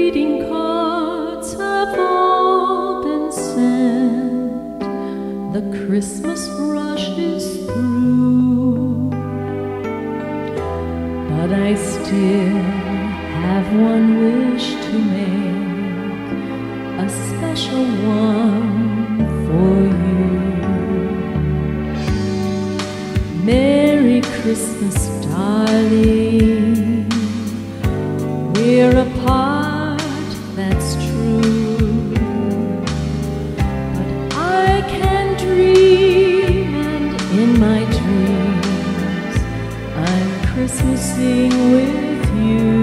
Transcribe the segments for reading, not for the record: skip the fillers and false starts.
greeting cards have all been sent. The Christmas rush is through, but I still have one wish to make, a special one for you. Merry Christmas, darling. We're apart, that's true, but I can dream, and in my dreams I'm Christmasing with you.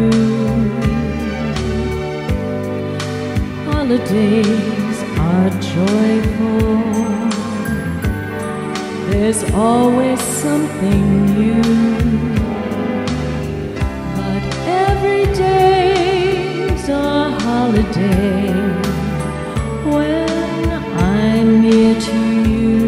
Holidays are joyful, there's always something new, but every day's a holiday when I'm near to you.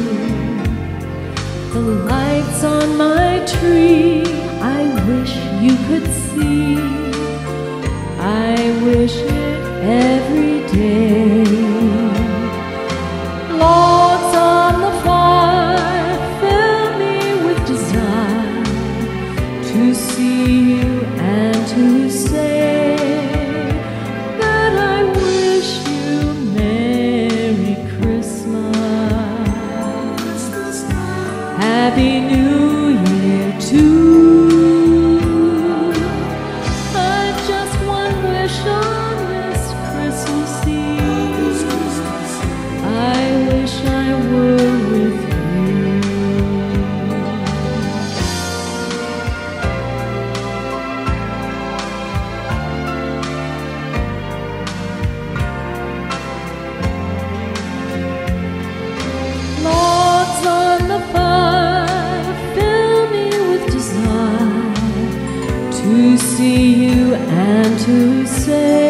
The lights on my tree, I wish you could see. I wish it every day. Logs on the fire fill me with desire to see you and to say that I wish you Merry Christmas, Happy New Year too. I've just one wish on this Christmas Eve. I wish I were with you. Logs on the fire fill me with desire to see you and to say